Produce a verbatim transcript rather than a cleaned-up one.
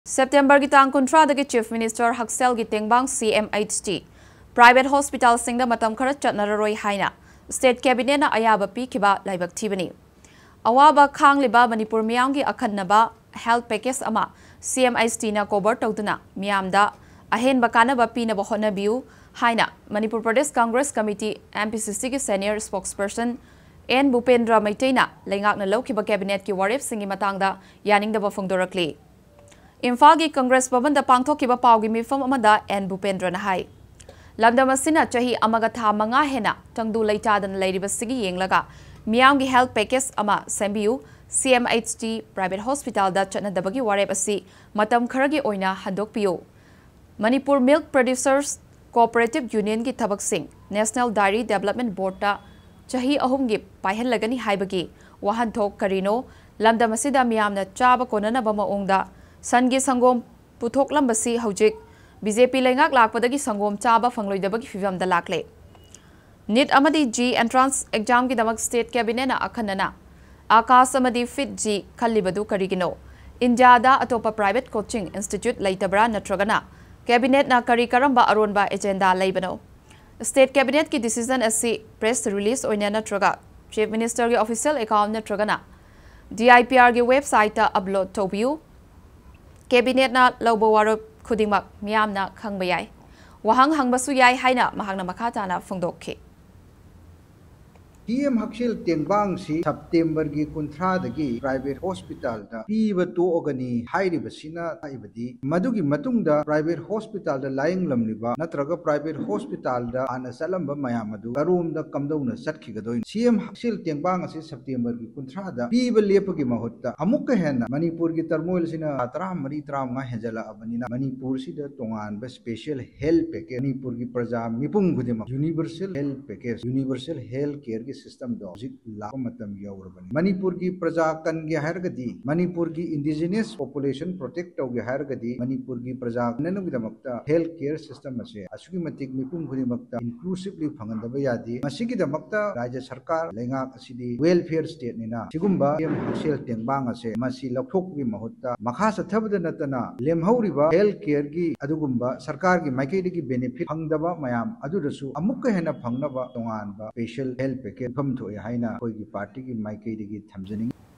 September ki tang kuntra dagi Chief Minister Haksel gi tengbang C M H T private hospital singda matam khara chatnararoi haina state cabinet na ayaba pi kiba laibak thibani awaba khangliba Manipur miyam gi akhanaba health package ama C M H T na cover tawduna miyamda ahen bakana ba pi na ba honabiu haina Manipur Pradesh Congress Committee M P C C gi senior spokesperson N Bhupendra Maitaina lengak na lokhiba cabinet ki warif singi matangda yaningda ba phongdorakli Imphal gi Congress Bhavan da pangthokiba pawgi mifam amada N Bhupendra na hai lamdam asina chahi amaga tha manga hena tangdu leitadan leiriba sigi yenglaga miyam gi health package ama sembiu C M H T private hospital da chana dabagi warep asi matam kharagi oina handokpiu Manipur Milk Producers Cooperative Union gi thabak sing National Dairy Development Board ta chahi ahum gi paihal lagani haibagi wahan thok karino lamdam asida miyamna chaba konana bama ongda Sangi Sangom Puthok Lambasi Hojik B J P Lengak Lakpadagi Sangom Chaba Fangloidabaki Fivam the Lakle Nit Amadi G entrance exam ki damak state cabinet na akhanana Akas Amadi Fit G Khalibadu Karigino India da atopa private coaching institute laitabra natragana cabinet na kari karamba aronba agenda laibano state cabinet ki decision asi press release oina natraga chief minister ki official account natragana D I P R ki website ta upload tobiu Cabinet na lauba waro khudingmak miyamna khangba yai wahang hangbasu yai haina mahangna makhata na phongdokhi C M Haksel tengbang si September gi kunthra dagi private hospital da piba to ogani hairi basina ibadi madugi matungda private hospital da lying lamliba natraga private hospital da ana salamba mayam adu karum da kamdona satki gadoi C M Haksel tengbang si September gi kunthra da piba lepagi mahutta amukka henna Manipur gi tarmoil sina tara mari tramnga hejala abanina Manipur si da tongan ba special health package Manipur gi praja mipung gudima universal health package universal health care system do jik la matam yaurban Manipur ki praja kan ge hargadi Manipur ki indigenous population protect to ge hargadi Manipur ki praja nanu gi damakta health care system ase asugi matik mipum khuri makta inclusively phangandaba yadi masigi damakta rajya sarkar lenga asidi welfare state nina sigumba M Haksel tengbang ase masi lakhok gi mahutta makha sathabda natana lemhauriba health care gi adugumba sarkar gi maikei gi benefit phangdaba mayam adudasu amukka hena phangnaba tongan ba special health package Come to a Haina, Kogi party, Mikey, Tamzani.